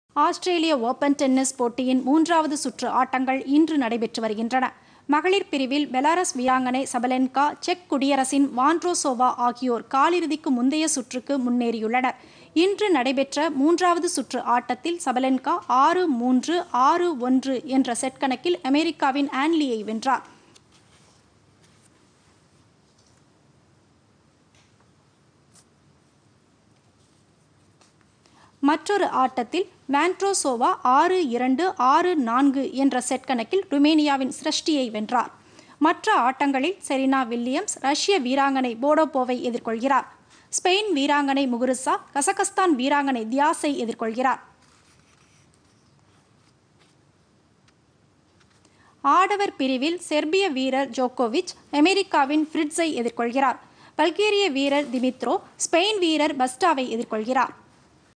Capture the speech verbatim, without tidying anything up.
ஆஸ்திரேலிய open tennis போட்டியின் மூன்றாவது சுற்று ஆட்டங்கள் இன்று நடைபெற்று வருகின்றன. மகளிர் பிரிவில் பெலாரஸ் வீராங்கனை சபலென்கா, செக் குடியரசின் வாண்ட்ரோசோவா ஆகியோர் காலிறுதிக்கு முந்தைய சுற்றுக்கு முன்னேறியுள்ளனர். இன்று நடைபெற்ற மூன்றாவது சுற்று ஆட்டத்தில் சபலென்கா ஆறு மூன்று ஆறு ஒன்று என்ற செட் கணக்கில் அமெரிக்காவின் ஆன்லியை வென்றார். மற்றொரு ஆட்டத்தில் வாண்ட்ரோசோவா ஆறு இரண்டு ஆறு நான்கு என்ற செட் கணக்கில் ருமேனியாவின் சிரஷ்டியை வென்றார். மற்ற ஆட்டங்களில் செரீனா வில்லியம்ஸ் ரஷ்ய வீராங்கனை போடோபோவை எதிர்கொள்கிறார். ஸ்பெயின் வீராங்கனை முகுருசா கசகஸ்தான் வீராங்கனை தியாஸை எதிர்கொள்கிறார். ஆடவர் பிரிவில் செர்பிய வீரர் ஜோகோவிச் அமெரிக்காவின் ஃப்ரிட்ஸை எதிர்கொள்கிறார். பல்கேரிய வீரர் திமித்ரோ ஸ்பெயின் வீரர் பஸ்டாவை எதிர்கொள்கிறார்.